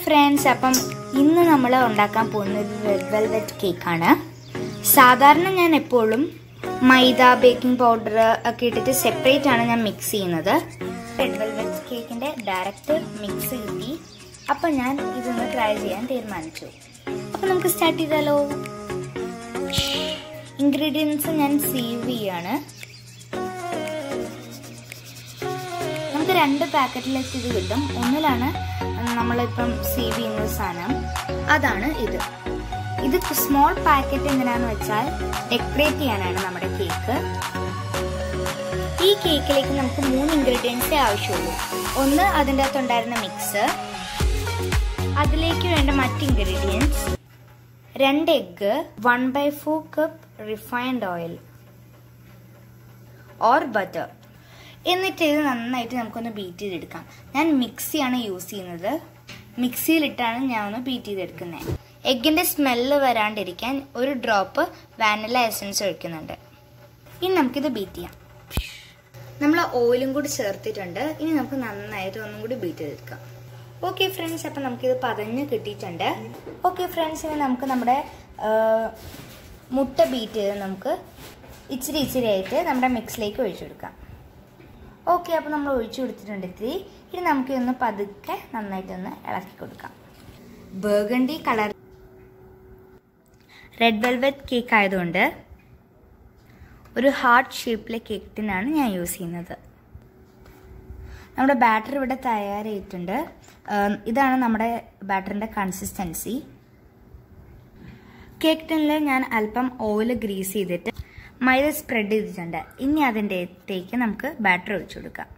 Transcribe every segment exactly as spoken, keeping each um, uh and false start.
Friends, അപ്പം ഇന്ന് നമ്മൾ ഉണ്ടാക്കാൻ പോകുന്നത് റെഡ് വെൽവെറ്റ് കേക്കാണ്. സാധാരണ ഞാൻ എപ്പോഴും മൈദ, ബേക്കിംഗ് പൗഡർ ഒക്കെ ഇട്ടിട്ട് സെപ്പറേറ്റ് ആണ് ഞാൻ മിക്സ് ചെയ്യുന്നത്. റെഡ് വെൽവെറ്റ് കേക്കിന്റെ ഡയറക്റ്റ് മിക്സ് കിട്ടി. അപ്പം ഞാൻ ഇതൊന്ന് ട്രൈ ചെയ്യാൻ തീരുമാനിച്ചു. അപ്പം നമുക്ക് സ്റ്റാർട്ട് ചെയ്താലോ. ഇൻഗ്രീഡിയൻസ് ഞാൻ സേവ് ചെയ്യാണ്. നമുക്ക് രണ്ട് പാക്കറ്റിലേക്ക് ഇത് കിട്ടും. ഒന്നിലാണ് നമ്മളിപ്പം സേവ് ചെയ്യുന്ന സാധനം, അതാണ് ഇത്. ഇത് സ്മോൾ പാക്കറ്റ് എങ്ങനെയാന്ന് വെച്ചാൽ ഡെക്കറേറ്റ് ചെയ്യാനാണ് നമ്മുടെ കേക്ക്. ഈ കേക്കിലേക്ക് നമുക്ക് മൂന്ന് ഇൻഗ്രീഡിയൻസേ ആവശ്യമുള്ളൂ. ഒന്ന് അതിൻ്റെ അകത്തുണ്ടായിരുന്ന മിക്സ്, അതിലേക്ക് വേണ്ട മറ്റ് ഇൻഗ്രീഡിയൻസ്, രണ്ട് egg, one by four cup refined oil or butter. എന്നിട്ട് ഇത് നന്നായിട്ട് നമുക്കൊന്ന് ബീറ്റ് ചെയ്തെടുക്കാം. ഞാൻ മിക്സിയാണ് യൂസ് ചെയ്യുന്നത്. മിക്സിയിലിട്ടാണ് ഞാൻ ഒന്ന് ബീറ്റ് ചെയ്തെടുക്കുന്നത്. എഗ്ഗിന്റെ സ്മെല്ല് വരാണ്ടിരിക്കാൻ ഒരു ഡ്രോപ്പ് വാനില എസൻസ് ഒഴിക്കുന്നുണ്ട്. ഇനി നമുക്കിത് ബീറ്റ് ചെയ്യാം. നമ്മൾ ഓയിലും കൂടി ചേർത്തിട്ടുണ്ട്. ഇനി നമുക്ക് നന്നായിട്ട് ഒന്നും കൂടി ബീറ്റ് ചെയ്തെടുക്കാം. ഓക്കെ ഫ്രണ്ട്സ്, അപ്പം നമുക്കിത് പതഞ്ഞ് കിട്ടിയിട്ടുണ്ട്. ഓക്കെ ഫ്രണ്ട്സ്, ഇനി നമുക്ക് നമ്മുടെ മുട്ട ബീറ്റ് ചെയ്ത് നമുക്ക് ഇച്ചിരി ഇച്ചിരി ആയിട്ട് നമ്മുടെ മിക്സിലേക്ക് ഒഴിച്ചു കൊടുക്കാം. ഓക്കെ, അപ്പോൾ നമ്മൾ ഒഴിച്ചു കൊടുത്തിട്ടുണ്ട് ഇത്തിരി. ഇനി നമുക്കിതൊന്ന് പതുക്കെ നന്നായിട്ടൊന്ന് ഇളക്കി കൊടുക്കാം. Burgundy colour red velvet cake ആയതുകൊണ്ട് ഒരു ഹാർട്ട് ഷേപ്പിലെ കേക്ക് ടിനാണ് ഞാൻ യൂസ് ചെയ്യുന്നത്. നമ്മുടെ ബാറ്റർ ഇവിടെ തയ്യാറായിട്ടുണ്ട്. ഇതാണ് നമ്മുടെ ബാറ്ററിൻ്റെ കൺസിസ്റ്റൻസി. കേക്ക് ടിന്നിൽ ഞാൻ അല്പം ഓയിൽ ഗ്രീസ് ചെയ്തിട്ട് മൈദ സ്പ്രെഡ് ചെയ്തിട്ടുണ്ട്. ഇനി അതിൻ്റെ അകത്തേക്ക് നമുക്ക് ബാറ്റർ ഒഴിച്ചു കൊടുക്കാം.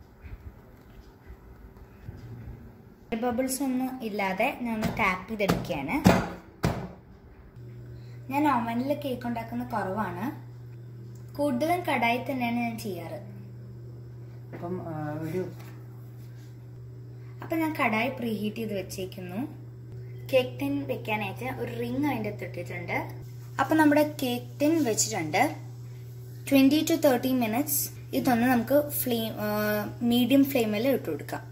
ബബിൾസ് ഒന്നും ഇല്ലാതെ ഞാൻ ഒന്ന് ടാപ്പ് ചെയ്തെടുക്കുകയാണ്. ഞാൻ ഓവനിൽ കേക്ക് ഉണ്ടാക്കുന്ന കുറവാണ്. കൂടുതലും കടായി തന്നെയാണ് ഞാൻ ചെയ്യാറ്. അപ്പം ഒരു അപ്പം ഞാൻ കടായി പ്രീഹീറ്റ് ചെയ്ത് വെച്ചേക്കുന്നു. കേക്ക് ടിൻ വെക്കാനായിട്ട് ഒരു റിങ് അതിൻ്റെ തൊട്ടിട്ടുണ്ട്. അപ്പം നമ്മുടെ കേക്ക് ടിൻ വെച്ചിട്ടുണ്ട്. ട്വൻറ്റി ടു തേർട്ടി മിനിറ്റ്സ് ഇതൊന്ന് നമുക്ക് ഫ്ലെയിം മീഡിയം ഫ്ലെയിമിൽ ഇട്ട് കൊടുക്കാം.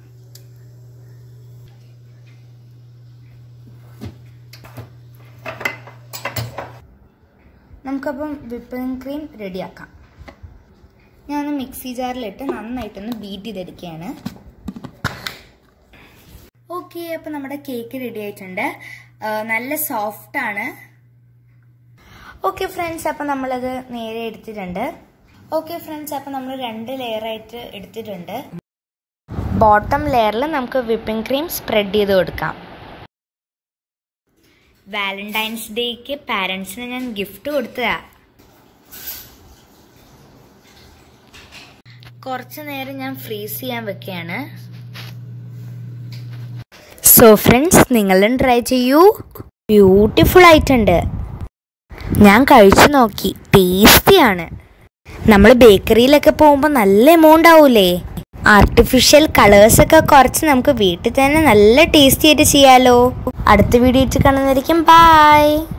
നമുക്കപ്പം വിപ്പിംഗ് ക്രീം റെഡിയാക്കാം. ഞാനൊന്ന് മിക്സി ജാറിലിട്ട് നന്നായിട്ടൊന്ന് ബീറ്റ് ചെയ്തെടുക്കുകയാണ്. ഓക്കെ, അപ്പം നമ്മുടെ കേക്ക് റെഡി ആയിട്ടുണ്ട്. നല്ല സോഫ്റ്റ് ആണ്. ഓക്കെ ഫ്രണ്ട്സ്, അപ്പം നമ്മളത് നേരെ എടുത്തിട്ടുണ്ട്. ഓക്കെ ഫ്രണ്ട്സ്, അപ്പം നമ്മൾ രണ്ട് ലെയറായിട്ട് എടുത്തിട്ടുണ്ട്. ബോട്ടം ലെയറിൽ നമുക്ക് വിപ്പിംഗ് ക്രീം സ്പ്രെഡ് ചെയ്ത് കൊടുക്കാം. വാലന്റൈൻസ് ഡേക്ക് പാരൻസിന് ഞാൻ ഗിഫ്റ്റ് കൊടുത്തതാ. കുറച്ചു നേരം ഞാൻ ഫ്രീസ് ചെയ്യാൻ വെക്കുകയാണ്. സോ ഫ്രണ്ട്സ്, നിങ്ങളും ട്രൈ ചെയ്യൂ. ബ്യൂട്ടിഫുൾ ആയിട്ടുണ്ട്. ഞാൻ കഴിച്ചു നോക്കി, ടേസ്റ്റിയാണ്. നമ്മൾ ബേക്കറിയിലൊക്കെ പോകുമ്പോൾ നല്ല എമൗണ്ട് ആവൂലേ. ആർട്ടിഫിഷ്യൽ കളേഴ്സൊക്കെ കുറച്ച് നമുക്ക് വീട്ടിൽ തന്നെ നല്ല ടേസ്റ്റി ആയിട്ട് ചെയ്യാലോ. അടുത്ത വീഡിയോ ഇട്ട് കാണുന്നതായിരിക്കും. ബൈ.